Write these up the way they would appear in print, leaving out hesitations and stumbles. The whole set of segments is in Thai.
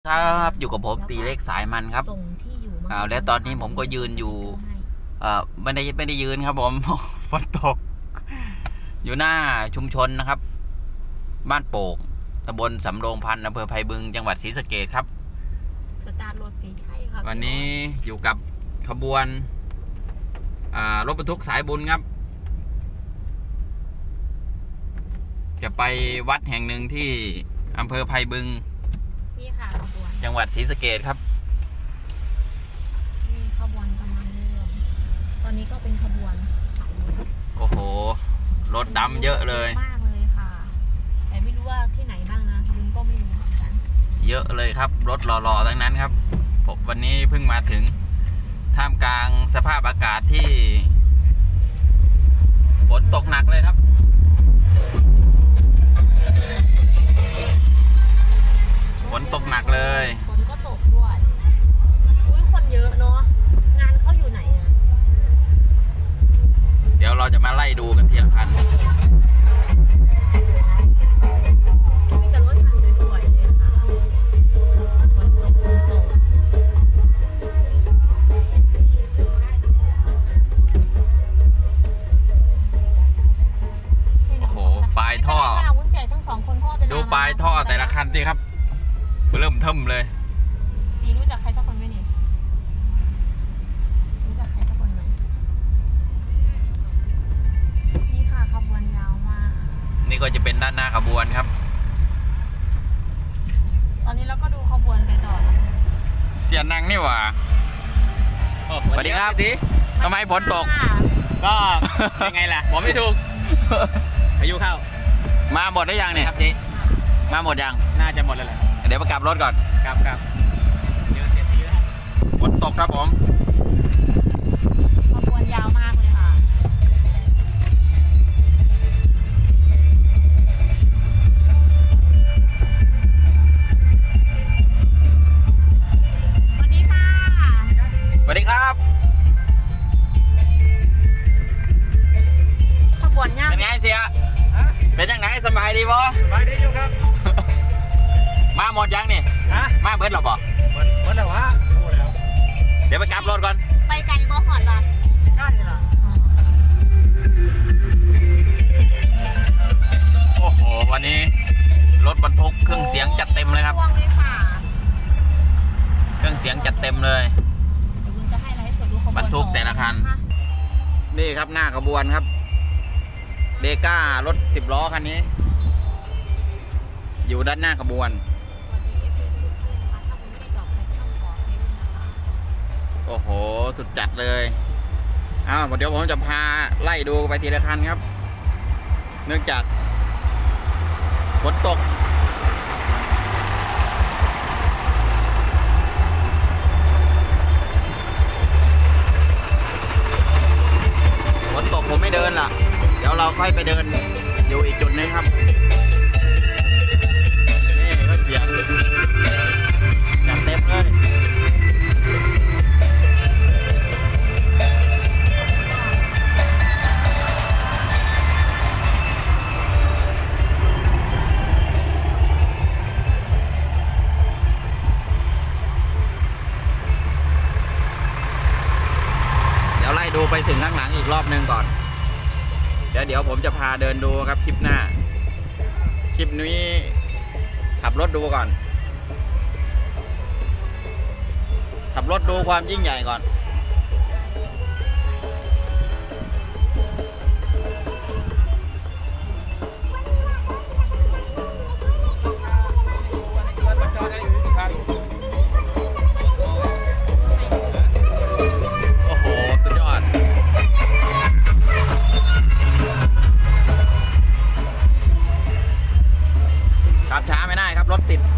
ครับอยู่กับผมตีเล็กสายมันครับแล้วตอนนี้ผมก็ยืนอยู่ไม่ได้ยืนครับผม ฝนตกอยู่หน้าชุมชนนะครับบ้านโป่งตำบลสำโรงพันธุ์อำเภอไผ่บึงจังหวัดศรีสะเกษครับสตาร์ทรถตีใช่ครับวันนี้อยู่กับขบวนรถบรรทุกสายบุญครับจะไปวัดแห่งหนึ่งที่อำเภอไผ่บึงจังหวัดศรีสะเกษครับนี่ขบวนกำลังเริ่มตอนนี้ก็เป็นขบวนสายบุญโอ้โหรถดำเยอะเลยมากเลยค่ะแต่ไม่รู้ว่าที่ไหนบ้างนะลุงก็ไม่รู้เหมือนกันเยอะเลยครับรถหล่อๆทั้งนั้นครับผมวันนี้เพิ่งมาถึงท่ามกลางสภาพอากาศที่ฝนตกหนักเลยครับฝนตกหนักเลยฝนก็ตกด้วยอุ้ยคนเยอะเนาะงานเขาอยู่ไหนอ่ะเดี๋ยวเราจะมาไล่ดูกันทีละคันมีแต่รถคันสวยๆเลยค่ะฝนตกโอ้โหปลายท่อดูปลายท่อแต่ละคันดิครับเริ่มเทิมเลยดีรู้จักใครสักคนไหมนี่รู้จักใครสักคนไหมนี่ค่ะขบวนยาวมากนี่ก็จะเป็นด้านหน้าขบวนครับตอนนี้เราก็ดูขบวนไปต่อแล้วเสียนังนี่หว่าสวัสดีครับทำไมฝนตกก็ยังไงล่ะผมไม่ถูกพายุเข้ามาหมดได้ยังเนี่ยครับเจ๊มาหมดยังน่าจะหมดแล้วแหละเดี๋ยวมากลับรถก่อนครับเดี๋ยวเสร็จทีแล้วฝนตกครับผมขบวนยาวมากเลยค่ะสวัสดีค่ะสวัสดีครับขบวนยาวเป็นไงเสียเป็นยังไงสบายดีบ่สบายดีอยู่ครับมาหมดยังนี่มาเบิดหรอบ่หมดแล้ววะหมดแล้วเดี๋ยวไปกลับรถก่อนไปไกลบ่หอดบ้านใกล้เลยเหรอโอ้โหวันนี้รถบรรทุกเครื่องเสียงจัดเต็มเลยครับเครื่องเสียงจัดเต็มเลยบรรทุกแต่ละคันนี่ครับหน้าขบวนครับเบก้ารถ10 ล้อคันนี้อยู่ด้านหน้าขบวนโอ้โหสุดจัดเลยเดี๋ยวผมจะพาไล่ดูไปทีละคันครับเนื่องจากฝนตกผมไม่เดินล่ะเดี๋ยวเราค่อยไปเดินอยู่อีกจุดนึงครับนี่ก็เสียงจัดเต็มเลยเดี๋ยวไล่ดูไปถึงข้างหลังอีกรอบนึงก่อนเดี๋ยวผมจะพาเดินดูครับคลิปหน้าคลิปนี้ขับรถดูก่อนขับรถดูความยิ่งใหญ่ก่อนโอ้โหสุดยอดขับช้าไม่ได้ครับรถติด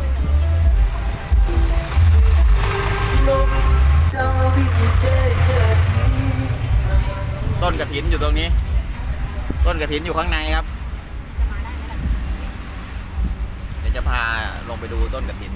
ต้นกระถินอยู่ตรงนี้ต้นกระถินอยู่ข้างในครับเดี๋ยวจะพาลงไปดูต้นกระถิน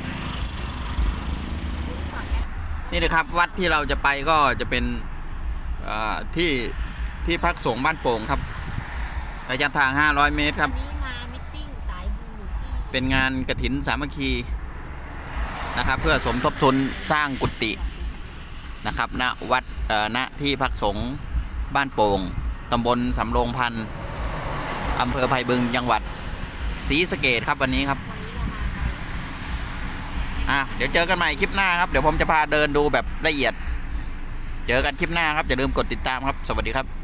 นี่นะครับวัดที่เราจะไปก็จะเป็นที่พักสงฆ์บ้านโป่งครับระยะทาง500 เมตรครับวันนี้มามิทติ้งสายบุญอยู่ที่เป็นงานกฐินสามัคคีนะครับ เพื่อสมทบทุนสร้างกุฏินะครับณวัดณที่พักสงฆ์บ้านโป่งตำบลสำโรงพันธ์อำเภอไผ่บึงจังหวัดศรีสะเกษครับวันนี้ครับวันนี้เรามาเดี๋ยวเจอกันใหม่คลิปหน้าครับ เดี๋ยวผมจะพาเดินดูแบบละเอียด เจอกันคลิปหน้าครับอย่าลืมกดติดตามครับสวัสดีครับ